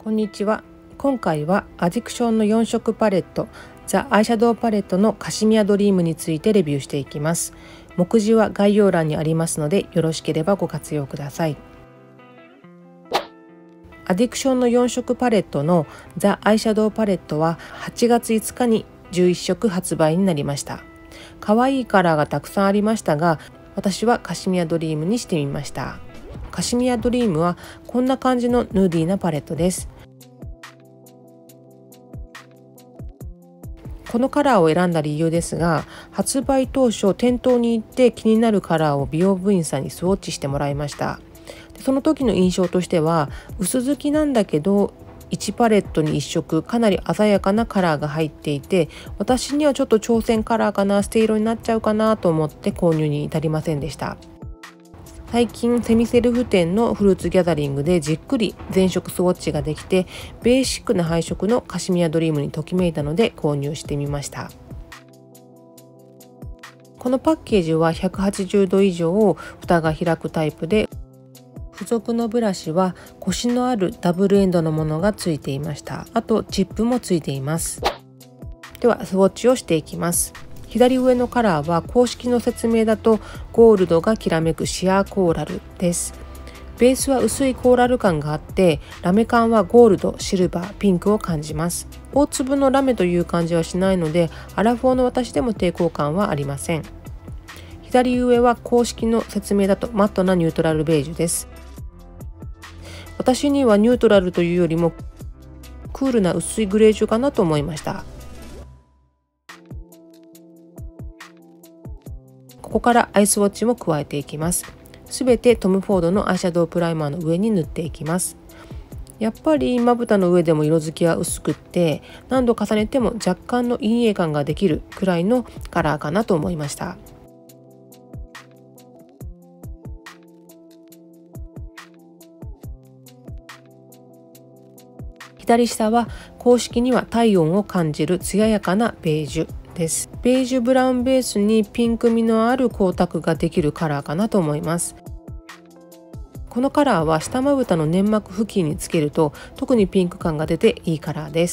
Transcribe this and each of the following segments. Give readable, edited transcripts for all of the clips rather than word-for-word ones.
こんにちは。今回はアディクションの4色パレットザ・アイシャドウパレットのカシミヤドリームについてレビューしていきます。目次は概要欄にありますのでよろしければご活用ください。アディクションの4色パレットのザ・アイシャドウパレットは8月5日に11色発売になりました。可愛いカラーがたくさんありましたが、私はカシミヤドリームにしてみました。カシミヤドリームはこんな感じのヌーディーなパレットです。このカラーを選んだ理由ですが、発売当初店頭に行って気になるカラーを美容部員さんにスウォッチしてもらいました。その時の印象としては、薄付きなんだけど1パレットに1色かなり鮮やかなカラーが入っていて、私にはちょっと挑戦カラーかな、ステイ色になっちゃうかなと思って購入に至りませんでした。最近セミセルフ店のフルーツギャザリングでじっくり全色スウォッチができて、ベーシックな配色のカシミヤドリームにときめいたので購入してみました。このパッケージは180度以上蓋が開くタイプで、付属のブラシはコシのあるダブルエンドのものがついていました。あとチップもついています。ではスウォッチをしていきます。左上のカラーは公式の説明だとゴールドがきらめくシアーコーラルです。ベースは薄いコーラル感があって、ラメ感はゴールド、シルバー、ピンクを感じます。大粒のラメという感じはしないので、アラフォーの私でも抵抗感はありません。左上は公式の説明だとマットなニュートラルベージュです。私にはニュートラルというよりもクールな薄いグレージュかなと思いました。ここからアイスウォッチも加えていきます。すべてトム・フォードのアイシャドウプライマーの上に塗っていきます。やっぱりまぶたの上でも色づきは薄くって、何度重ねても若干の陰影感ができるくらいのカラーかなと思いました。左下は公式には体温を感じる艶やかなベージュです。ベージュブラウンベースにピンク味のある光沢ができるカラーかなと思います。このカラーは下まぶたの粘膜付近につけると特にピンク感が出ていいカラーです。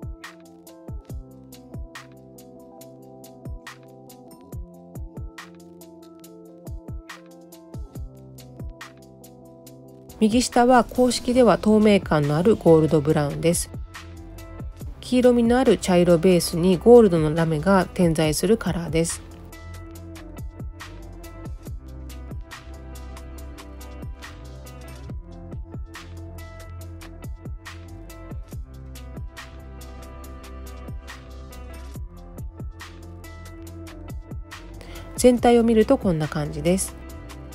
右下は公式では透明感のあるゴールドブラウンです。黄色みのある茶色ベースにゴールドのラメが点在するカラーです。全体を見るとこんな感じです。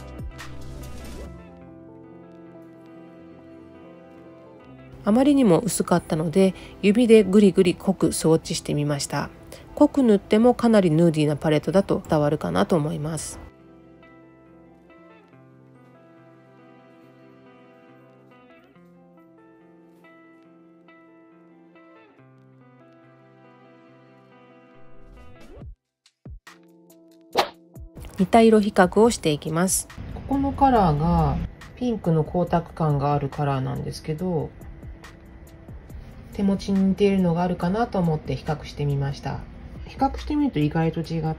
あまりにも薄かったので指でグリグリ濃くスウォッチしてみました。濃く塗ってもかなりヌーディーなパレットだと伝わるかなと思います。似た色比較をしていきます。ここのカラーがピンクの光沢感があるカラーなんですけど、手持ちに似ているのがあるかなと思って比較してみました。比較してみると意外と違って、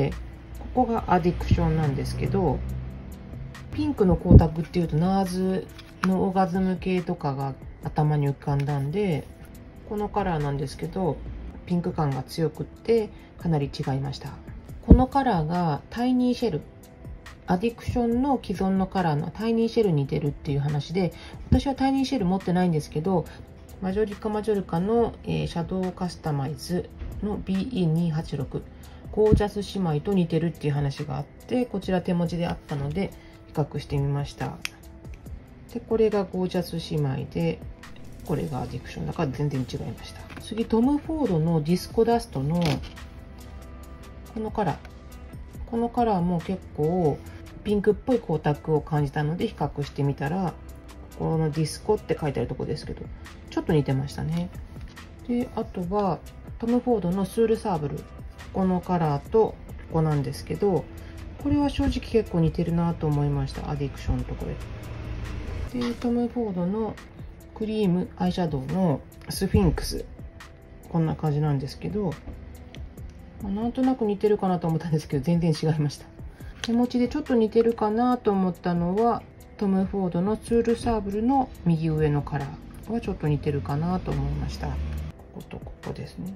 ここがアディクションなんですけど、ピンクの光沢っていうとナーズのオーガズム系とかが頭に浮かんだんで、このカラーなんですけどピンク感が強くってかなり違いました。このカラーがタイニーシェル、アディクションの既存のカラーのタイニーシェルに似てるっていう話で、私はタイニーシェル持ってないんですけど、マジョリカマジョルカの、シャドウカスタマイズの BE286 ゴージャス姉妹と似てるっていう話があって、こちら手持ちであったので比較してみました。でこれがゴージャス姉妹で、これがアディクションだから全然違いました。次トム・フォードのディスコダストのこのカラーも結構ピンクっぽい光沢を感じたので比較してみたら、このディスコって書いてあるとこですけどちょっと似てましたね。であとはトム・フォードのスールサーブル、このカラーとここなんですけど、これは正直結構似てるなと思いました。アディクションのところで。トム・フォードのクリームアイシャドウのスフィンクス、こんな感じなんですけど、なんとなく似てるかなと思ったんですけど全然違いました。手持ちでちょっと似てるかなと思ったのはトム・フォードのツール・サーブルの右上のカラーはちょっと似てるかなと思いました。こことここですね。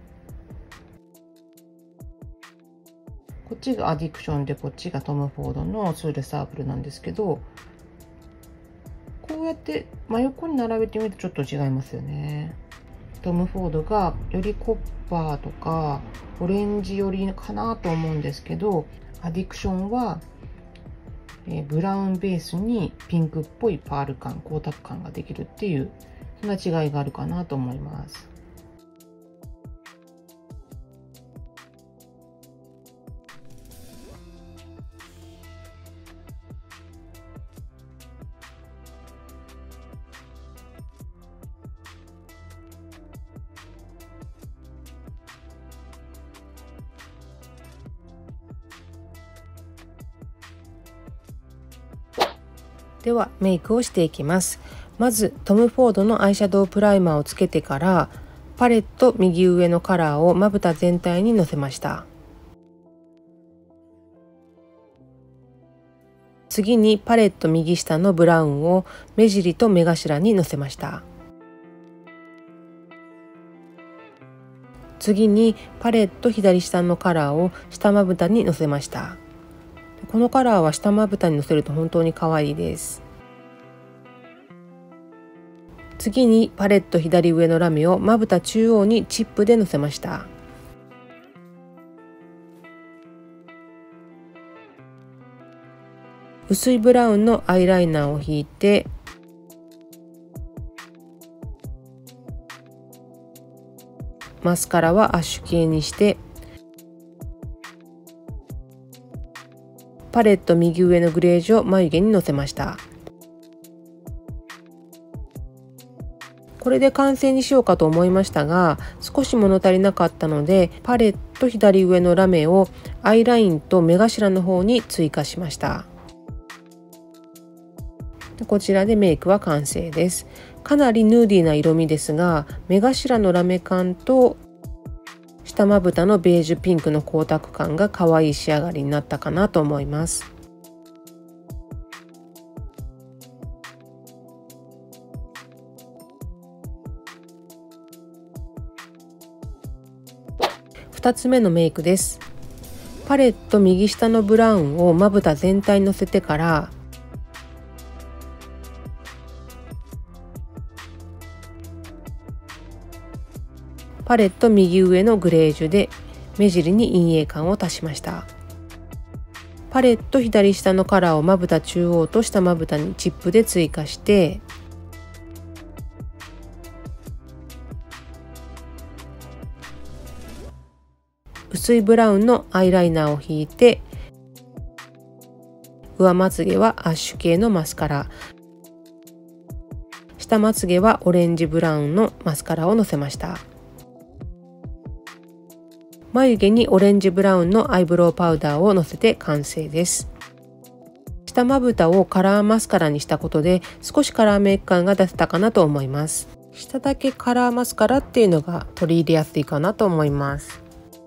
こっちがアディクションでこっちがトム・フォードのツール・サーブルなんですけど、こうやって真横に並べてみるとちょっと違いますよね。トム・フォードがよりコッパーとかオレンジ寄りかなと思うんですけど、アディクションはブラウンベースにピンクっぽいパール感、光沢感ができるっていう、そんな違いがあるかなと思います。ではメイクをしていきます。まずトム・フォードのアイシャドウプライマーをつけてから、パレット右上のカラーをまぶた全体にのせました。次にパレット右下のブラウンを目尻と目頭にのせました。次にパレット左下のカラーを下まぶたにのせました。このカラーは下まぶたにのせると本当に可愛いです。次にパレット左上のラメをまぶた中央にチップでのせました。薄いブラウンのアイライナーを引いて、マスカラはアッシュ系にして、パレット右上のグレージュを眉毛にのせました。これで完成にしようかと思いましたが、少し物足りなかったので、パレット左上のラメをアイラインと目頭の方に追加しました。こちらでメイクは完成です。かなりヌーディーな色味ですが、目頭のラメ感と下まぶたのベージュピンクの光沢感が可愛い仕上がりになったかなと思います。2つ目のメイクです。パレット右下のブラウンをまぶた全体にのせてから、パレット右上のグレージュで目尻に陰影感を足しました。パレット左下のカラーをまぶた中央と下まぶたにチップで追加して、薄いブラウンのアイライナーを引いて、上まつげはアッシュ系のマスカラ、下まつげはオレンジブラウンのマスカラをのせました。眉毛にオレンジブラウンのアイブロウパウダーをのせて完成です。下まぶたをカラーマスカラにしたことで少しカラーメイク感が出せたかなと思います。下だけカラーマスカラっていうのが取り入れやすいかなと思います。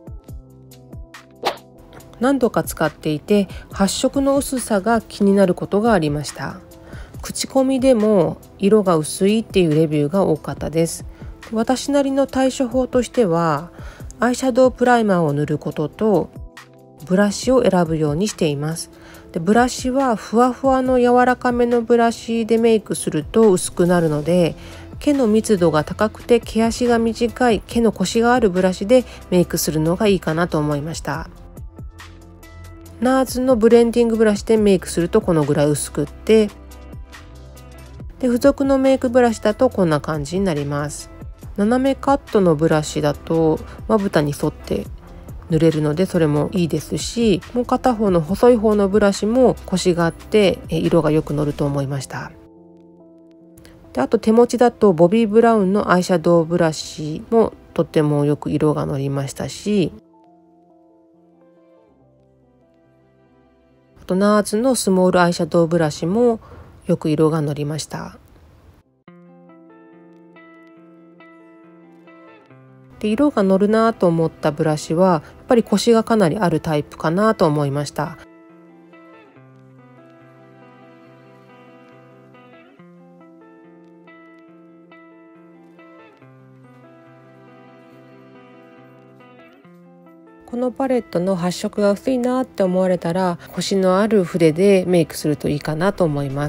何度か使っていて発色の薄さが気になることがありました。口コミでも色が薄いっていうレビューが多かったです。私なりの対処法としては、アイシャドウプライマーを塗ることとブラシを選ぶようにしています。で、ブラシはふわふわの柔らかめのブラシでメイクすると薄くなるので、毛の密度が高くて毛足が短い毛のコシがあるブラシでメイクするのがいいかなと思いました。ナーズのブレンディングブラシでメイクするとこのぐらい薄くって、で付属のメイクブラシだとこんな感じになります。斜めカットのブラシだとまぶたに沿って塗れるのでそれもいいですし、もう片方の細い方のブラシもコシがあって色がよく乗ると思いました。で、あと手持ちだとボビー・ブラウンのアイシャドウブラシもとってもよく色が乗りましたし、あとナーズのスモールアイシャドウブラシもよく色が乗りました。 で、色が乗るなと思ったブラシはやっぱりコシがかなりあるタイプかなと思いました。このパレットの発色が薄いなって思われたら、コシのある筆でメイクするといいかなと思います。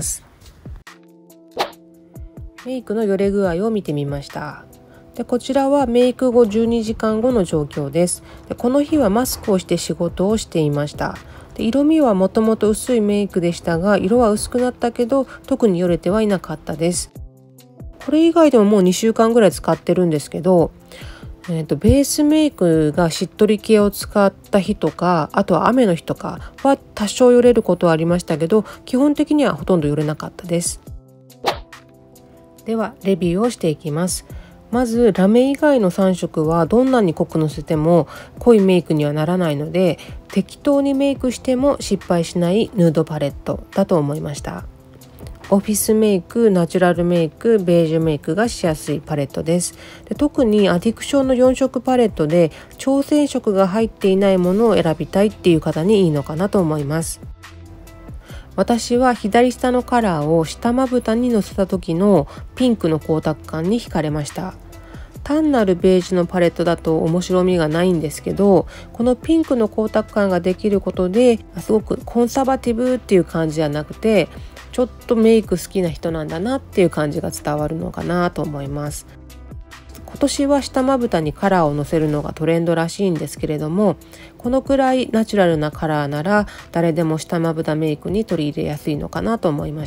メイクのよれ具合を見てみました。で、こちらはメイク後12時間後の状況です。で、この日はマスクをして仕事をしていました。で、色味はもともと薄いメイクでしたが、色は薄くなったけど特によれてはいなかったです。これ以外でももう2週間ぐらい使ってるんですけど、ベースメイクがしっとり系を使った日とか、あとは雨の日とかは多少よれることはありましたけど、基本的にはほとんどよれなかったです。ではレビューをしていきます。まずラメ以外の3色はどんなに濃くのせても濃いメイクにはならないので、適当にメイクしても失敗しないヌードパレットだと思いました。オフィスメイク、ナチュラルメイク、ベージュメイクがしやすいパレットです。で、特にアディクションの4色パレットで挑戦色が入っていないものを選びたいっていう方にいいのかなと思います。私は左下のカラーを下まぶたにのせた時のピンクの光沢感に惹かれました。単なるベージュのパレットだと面白みがないんですけど、このピンクの光沢感ができることですごくコンサバティブっていう感じじゃなくて、ちょっとメイク好きな人なんだなっていう感じが伝わるのかなと思います。今年は下まぶたにカラーをのせるのがトレンドらしいんですけれども、このくらいナチュラルなカラーなら誰でも下まぶたメイクに取り入れやすいのかなと思いました。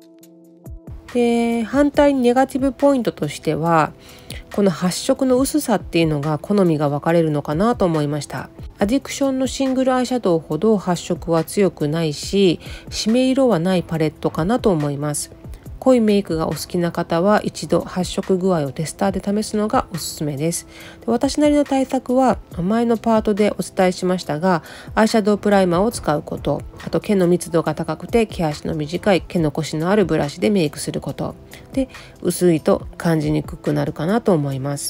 で、反対にネガティブポイントとしては、この発色の薄さっていうのが好みが分かれるのかなと思いました。アディクションのシングルアイシャドウほど発色は強くないし、締め色はないパレットかなと思います。濃いメイクがお好きな方は一度発色具合をテスターで試すのがおすすめです。で、私なりの対策は前のパートでお伝えしましたが、アイシャドウプライマーを使うこと、あと毛の密度が高くて毛足の短い毛のコシのあるブラシでメイクすることで、薄いと感じにくくなるかなと思います。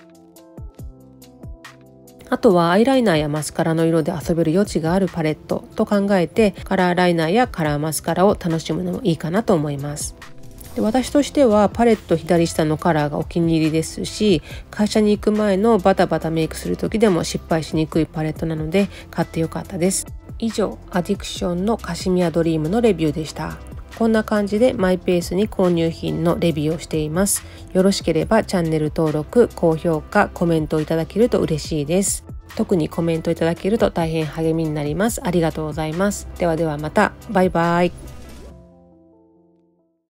あとはアイライナーやマスカラの色で遊べる余地があるパレットと考えて、カラーライナーやカラーマスカラを楽しむのもいいかなと思います。で、私としてはパレット左下のカラーがお気に入りですし、会社に行く前のバタバタメイクする時でも失敗しにくいパレットなので買ってよかったです。以上、アディクションのカシミヤドリームのレビューでした。こんな感じでマイペースに購入品のレビューをしています。よろしければチャンネル登録、高評価、コメントをいただけると嬉しいです。特にコメントいただけると大変励みになります。ありがとうございます。ではではまた。バイバイ。